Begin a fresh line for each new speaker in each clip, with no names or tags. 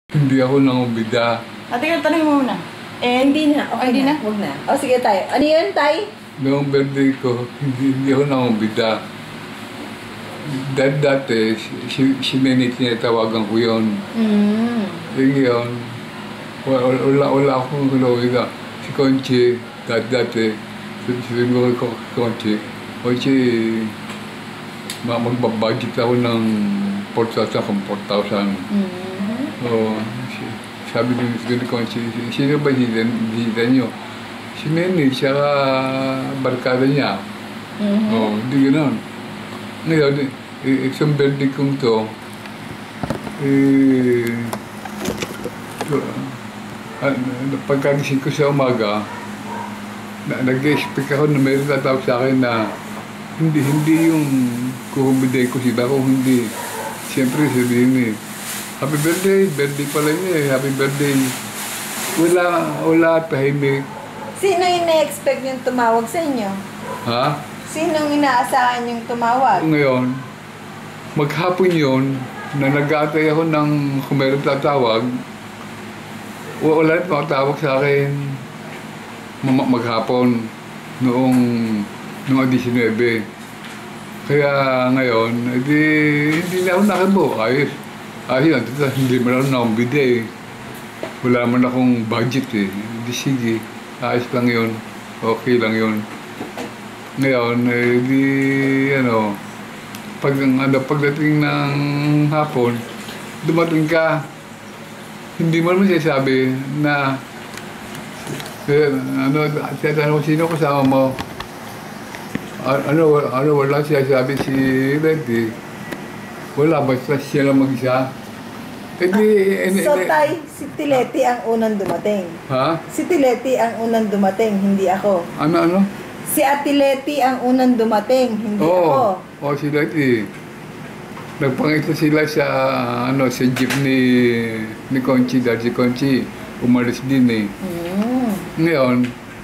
Hindi ako nangumbida.
Ate, tanong mo muna.
Hindi na. Okay,
Hindi na?
Huwag na. O, sige tayo. Ano yun, Tay?
Noong birthday ko, hindi ako nangumbida. Dati, si Nenit niya tawagan ko yun. Yung yun, wala akong gulawin. Si Conchi, dati, sabihin ko Conchi, magbabudget ako ng 4,000 kung 4,000. Sabi ni Conchi, sino ba bisita nyo? Si Nenit, siya barkada niya. Hindi gano'n. Ngayon, isang birthday kong to, pagkagising ko sa umaga, nag-expect ako na mayroon tatawag sa akin na hindi yung kukumbiday ko sila kung hindi. Siyempre sabihin happy birthday pala niya happy birthday. Wala tahimik.
Sino yung na-expect yung tumawag sa inyo?
Ha?
Sinong inaasahan yung tumawag?
Ngayon, maghapon yun, na nag-aatay ako ng kung meron tatawag, wala rin makatawag sa akin maghapon noong 19. Kaya ngayon, hindi na ako nakibo. Ayos yun, hindi mo lang nakumbida eh. Wala man akong budget eh. Hindi sige, ayos lang yun. Okay lang yun. Ngayon, pagdating ng hapon, dumating ka, hindi mo naman sinasabi na, sino kasama mo? Wala sinasabi si Betty. Wala, basta siya lang mag-isa.
So, Tay, si Tileti ang unang dumating.
Ha?
Si Tileti ang unang dumating, hindi ako.
Ano?
Si Atileti ang unang dumating, hindi ako.
Oo, si Leti. Nagpangita sila sa jeep ni Conchi, dahil si Conchi umalis din eh. Ngayon,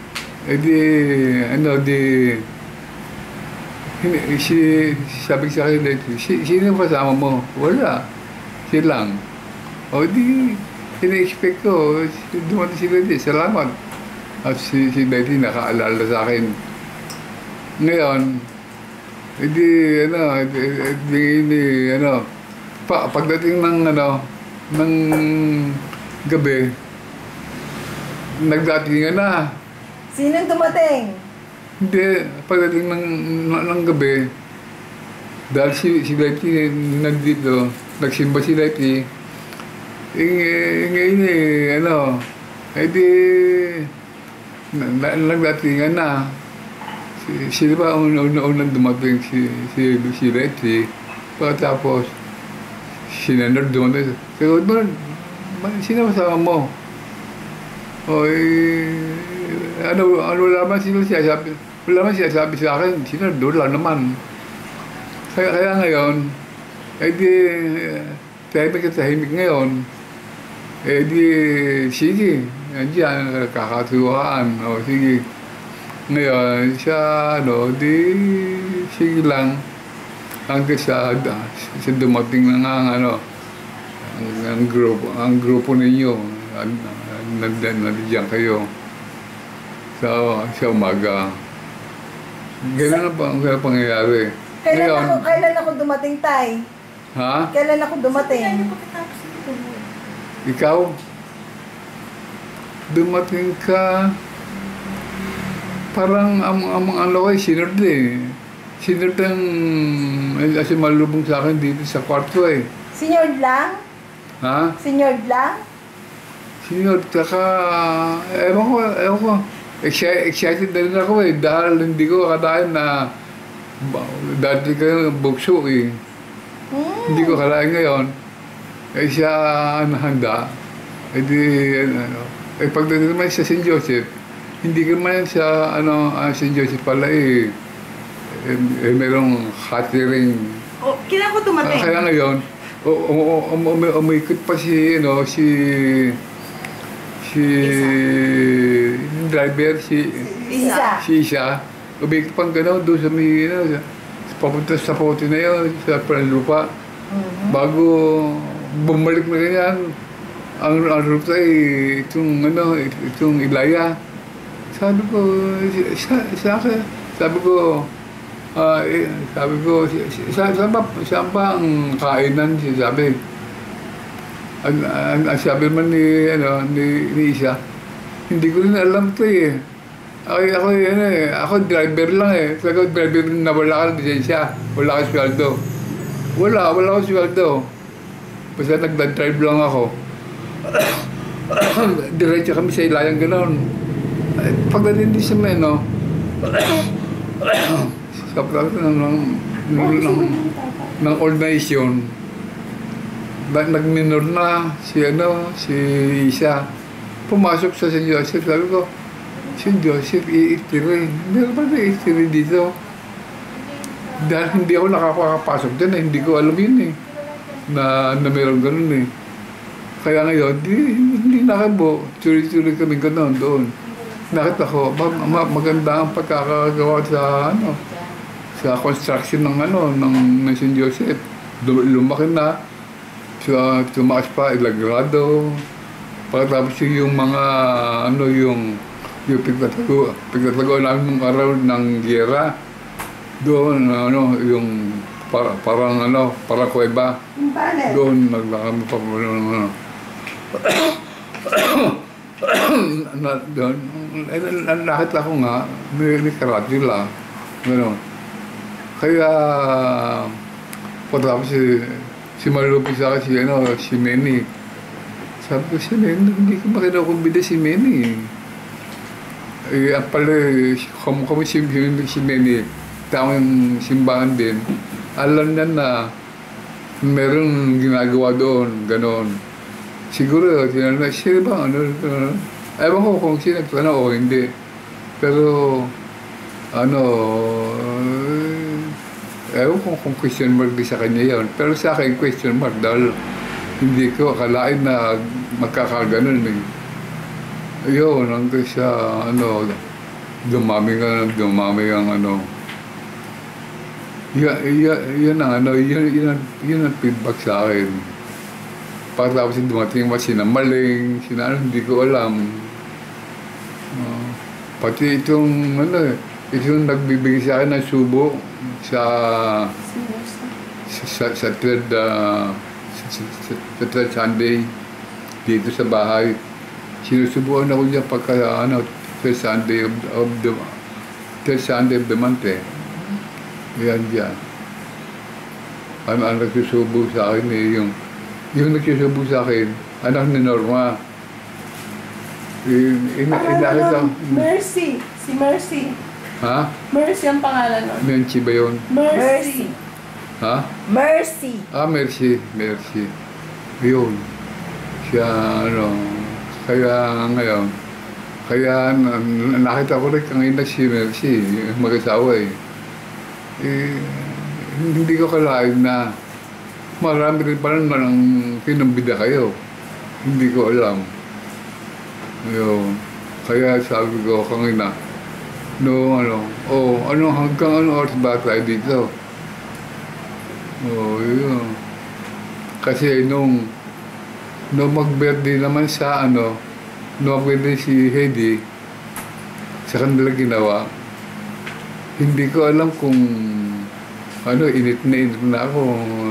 sabi sa akin, sino kasama mo? Wala. Siya lang. O ini-expect ko, dumating si Leti, salamat. At si Leti nakaalala sa akin. Ngayon, pagdating ng gabi, nagdatingan na.
Sinong dumating?
Hindi, pagdating ng gabi, dahil si Leti nandito, nagsimba si Leti, nagdatingan na. Sila ba unang dumating si Leti, pagkatapos si Nandor dumating. Kaya sino kasama mo? Wala naman siya sabi sa akin, si Nandor lang naman. Kaya ngayon, tahimik ngayon, sige, nandiyan, kakatuwaan, sige. Ngayon, sige lang, hanggang sa dumating na ang grupo ninyo, nandiyan kayo sa umaga. Ganun ang pangyayari.
Kailan ako dumating, Tay?
Ha?
Kailan ako dumating?
Ikaw? Dumating ka, parang sinurd eh. Sinurd ang kasi malubong sa akin dito sa kwarto eh.
Sinurd lang?
Ha?
Sinurd lang?
Sinurd, saka, ewan ko. Excited na rin ako eh, dahil hindi ko akalain na dati kayo bukso eh. Hindi ko akalain ngayon. Siya handa. Pagdating naman sa St. Joseph, hindi ka man sa St. Joseph pala eh. Merong catering.
Kailan ko dumating?
Kaya ngayon, umikot pa si driver, si Isa. Umikot pang gano'n doon sa papunta sa pote na yun, sa Lupa. Bago bumalik na ganyan, ang ruta ay itong Ilaya. Sabi ko, sa akin, sabi ko, saan ba ang kainan? Sabi. Ang sabi naman ni Isa, hindi ko rin alam ito eh. Ako driver lang eh. Sabi driver na wala ka ng lisensya, wala ka sweldo. Wala ako sweldo. Basta nagda-drive lang ako. Diretso kami sa Ilayang gano'n. Pagdating din sa Meno, sa plato ng Old Nation, nag-minor na si Isa. Pumasok sa St. Joseph, sabi ko, St. Joseph, iitiri. Meron pa na iitiri dito. Dahil hindi ako nakakapasok dyan, hindi ko alam yun eh. Na meron ganun eh. Kaya ngayon, hindi nakabo. Turi-turi kami gano'n doon. Nakita ko, maganda ang pagkakagawa sa construction ng St. Joseph. Lumaki na. Tumaas pa, ilagrado. Pagkatapos yung mga, yung pagkatago namin ng araw ng giyera. Doon, yung parang kuweba. Doon, naglakami pa doon. Nakita ko nga, may karatula. Gano'n. Kaya, pagkatapos si Malupi sa akin, si Manny. Sabi ko, si Manny, hindi ko makinakumbida si Manny. Ang pala, kami si Manny, tamang simbahan din. Alam niya na meron ginagawa doon, gano'n. Siguro, tinanong, sino ba, ewan ko kung sino nagtanong o hindi. Pero, ewan ko kung question mark din sa kanya yun. Pero sa akin, question mark dahil hindi ko akalain na magkakaganon eh. Yun, hanggang sa, dumami ang yun ang feedback sa akin. Pagkatapos dumating ba sinamaling, hindi ko alam. Pati itong nagbibigay sa akin ng subo sa third Sunday dito sa bahay. Sinusubuan ako dyan pagka third Sunday of the month eh. Yan dyan. Ang nagsusubo sa akin eh, yung nagsusubo sa akin, anak ni Norma.
Mercy. Si Mercy.
Ha?
Mercy ang pangalan nun.
Menchi ba yun?
Mercy.
Ha?
Mercy.
Mercy. Yun. Siya, kaya ngayon, nakita ko rin kanina si Mercy, mag-asawa eh. Hindi ko kalain na marami rin pa rin ang kinambida kayo. Hindi ko alam. Yun. Kaya sabi ko kanina, hanggang oras ba tayo dito? Yun. Kasi nung mag-birthday naman sa nung mag-birthday si Heidi, sa kanila ginawa, hindi ko alam kung init na ako,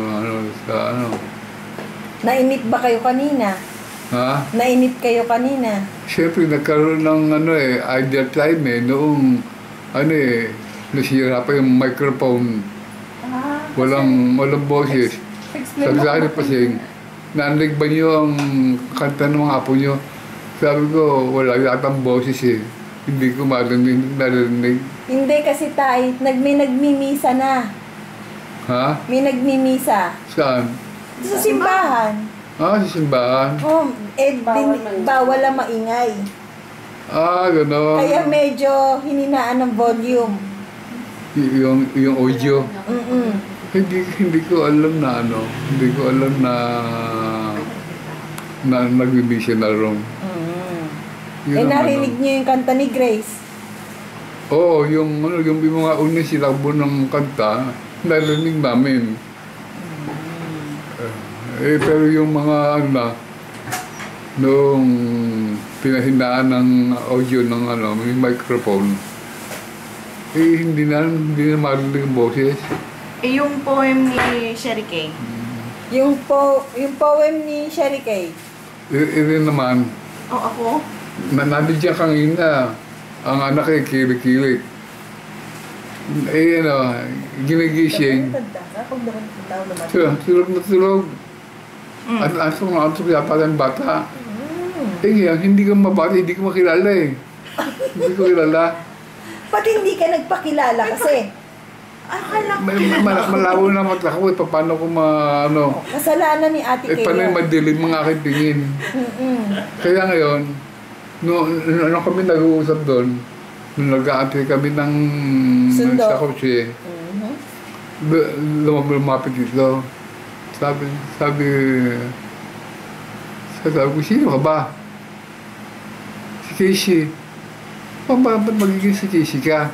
Nainit ba kayo kanina?
Ha?
Nainit kayo kanina?
Siyempre, nagkaroon ng ideal time noong nasira pa yung microphone. Walang boses. Sabi sa akin pasing, narinig ba niyo ang kanta ng mga apo niyo? Sabi ko, wala yatang boses eh. Hindi ko narinig. Hindi
kasi may nagmimisa na.
Ha?
May nagmimisa.
Saan?
Sa simbahan.
Sa simbahan?
Bawal ang maingay.
Gano'n.
Kaya medyo hininaan ng volume.
Yung audio? Hindi ko alam na hindi ko alam na nagbibisya na ron.
Narinig niyo yung kanta ni Grace?
Oo, yung mga unang silabo ng kanta, narinig namin. Pero yung mga Noong pinahinaan ng audio ng may microphone, hindi na marinig ang boses.
Yung poem ni Sherry Kay.
Yung poem ni Sherry Kay.
Rin naman,
Ako?
nandiyan kanina, ang anak ay kilik-kilik. Ginigising. Tulog na tulog. Antok yata ng bata. Hindi ka mabata, hindi ka makilala eh. Hindi ko kilala.
Pati hindi ka nagpakilala kasi.
Akala ko
Malabo na mata ko eh. Paano ko
Kasalanan ni Ate Kay.
paano yung madilim mga aking tingin. Kaya ngayon, nung kami nag-uusap doon, nung nag-aantay kami ng
Sundo.
sa kotse, lumapit dito. Sabi ko, sino ka ba? Si Casey. Ba't magiging si Casey ka?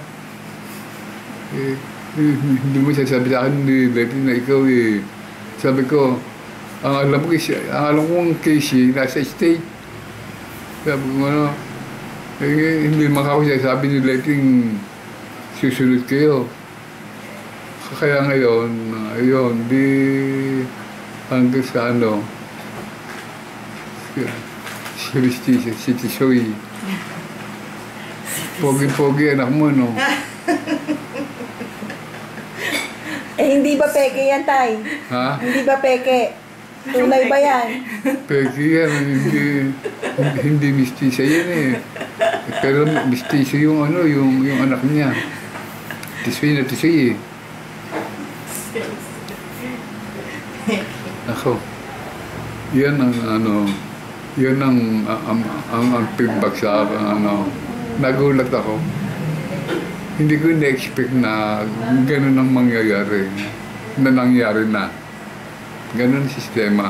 Hindi mo sabi sa akin ni Betty na ikaw eh. Sabi ko, ang alam kong Casey, nasa state. Sabi ko hindi naman ako sabi ni Letty susunod kayo. Kaya ngayon, di hanggang sa si Tisoy. Pogi-pogi anak mo, no?
Hindi ba peke yan, Tay?
Ha?
Hindi ba peke? Tunay ba yan?
Peki yan, hindi mistisa yan eh. Pero mistisa yung yung anak niya. Tisoy na tisoy eh. Ako, yan ang feedback sa akin, nagulat ako. Hindi ko na-expect na gano'n ang mangyayari, na nangyari na. Gano'n ang sistema.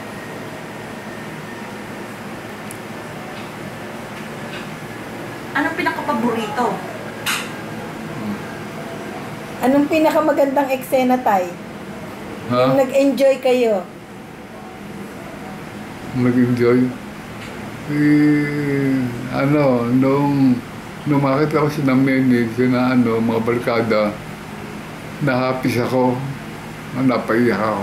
Anong pinaka-paborito?
Anong pinakamagandang eksena, Tay?
Ha?
Yung nag-enjoy kayo.
Nag-enjoy? Nung makita ko si Namenig na mga barkada, nahapis ako, napaiyak ako.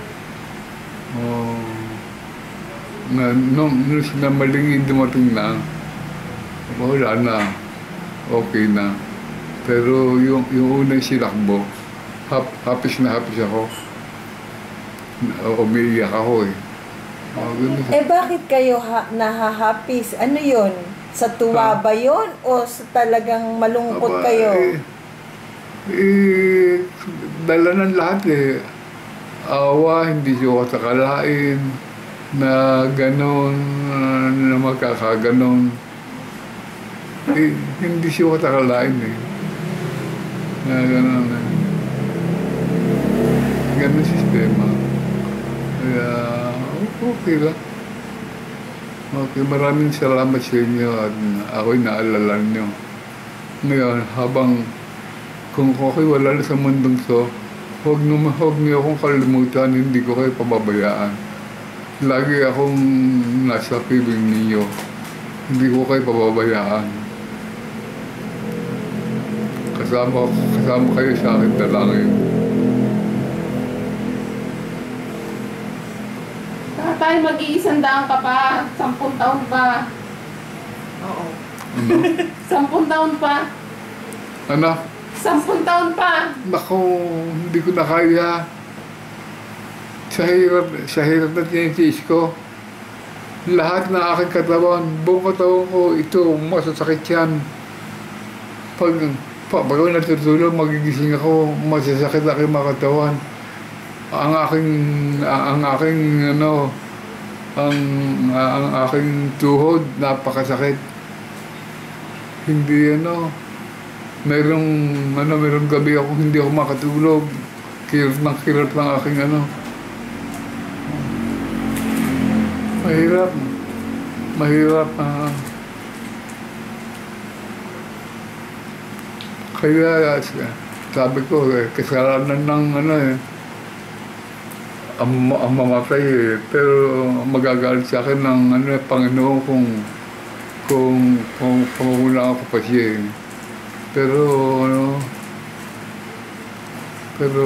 Nung sinamaling dumating na, wala na, okay na. Pero yung unang silakbo, hapis na hapis ako. Umiiyak ako eh.
Bakit kayo nahahapis? Ano yun? Sa tuwa ba yun? O sa talagang malungkot kayo?
Dala ng lahat eh. Awa, hindi siya katakalain na gano'n, na magkakaganon. Hindi siya katakalain eh. Na gano'n eh. Gano'n sistema. Kaya, okay lang. Okay, maraming salamat sa inyo at ako'y naalala nyo. Ngayon, kung ako'y wala na sa mundong to, huwag niyo akong kalimutan, hindi ko kayo pababayaan. Lagi akong nasa piling ninyo, hindi ko kayo pababayaan. Kasama kayo sa akin dalangin.
Tatay, mag-100 ka pa. 10 taon pa.
Oo.
10 taon pa.
Ano?
10 taon pa.
Naku, hindi ko na kaya. Sa hirap na tinitiis ko. Lahat ng aking katawan, buong katawan ko, ito, masasakit yan. Pag ako natutulog, magigising ako, masasakit aking mga katawan. Ang aking tuhod, napakasakit. Hindi merong gabi ako hindi ako makatulog. Kirot ng aking Mahirap. Kaya sabi ko, kasalanan ng ang mamatay eh. Pero magagalit sa akin ng Panginoon kung pangungulaan ko pa siya eh. Pero pero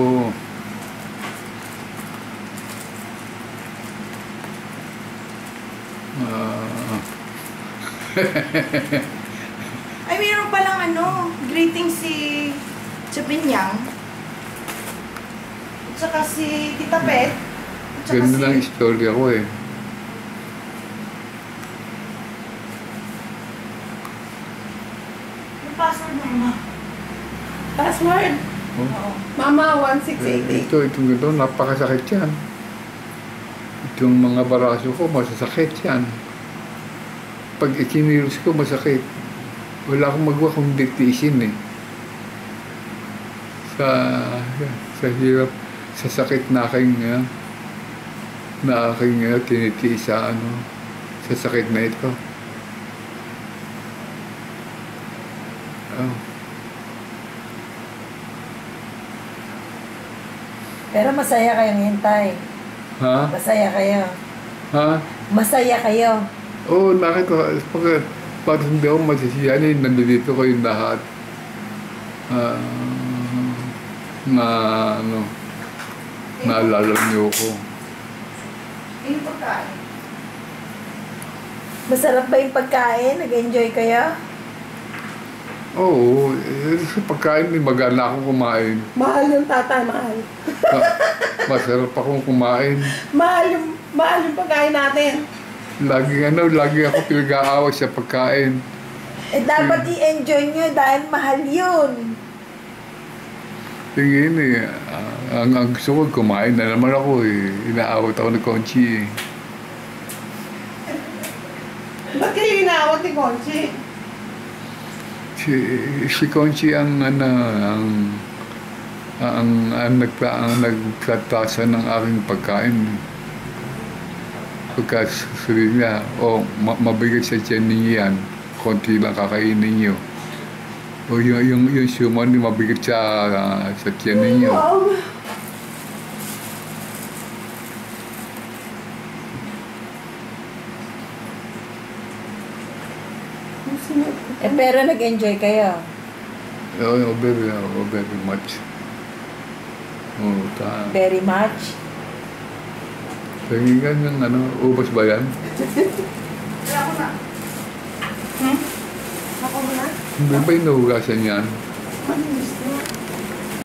ah,
Ay, mayroon palang greeting si Chapinyang. At saka si Tita Pet. At saka
ganda ng istorya ko eh.
Yung password mo, ma.
Password.
Oh.
Oo.
Mama, 1688.
Itong ganito, napakasakit yan. Itong mga baraso ko, masasakit yan. Pag ikinilos ko, masakit. Wala akong magawa kung ditiisin eh. Sa hirap, sa sakit na aking tinitiis sa sa sakit na ito. Oh.
Pero masaya kayong hintay.
Ha?
Masaya kayo.
Ha?
Masaya kayo.
Oo, nakita ko. Parang hindi ako masisiyanin. Nandito kayong lahat. Naalala niyo ko.
Yung pagkain.
Masarap ba yung pagkain? Nag-enjoy kayo?
Oo, sa pagkain, magana akong kumain.
Mahal yung tatay, mahal.
Masarap akong kumain.
Mahal yung pagkain natin.
Lagi ako pinag-aaway sa pagkain.
Eh, dapat i-enjoy nyo dahil mahal yun.
Tingin eh, ang gusto ko, kumain na naman ako eh. Inaawat ako ng Conchi eh.
Ba't kayo inaawat ni Conchi?
Si Conchi ang nagtatasa ng aking pagkain. Pagka sabi niya, mabigat sa tiyan ninyo yan, konti lang kakainin niyo. O yung suman, mabigat sa tiyan ninyo.
Eh, pero nag-enjoy kayo.
Very much.
Very much.
Tingin ng ubas ba yan?
Kaya ako na. Ako mo na?
Hindi ba inuhugasan yan?
Ano yung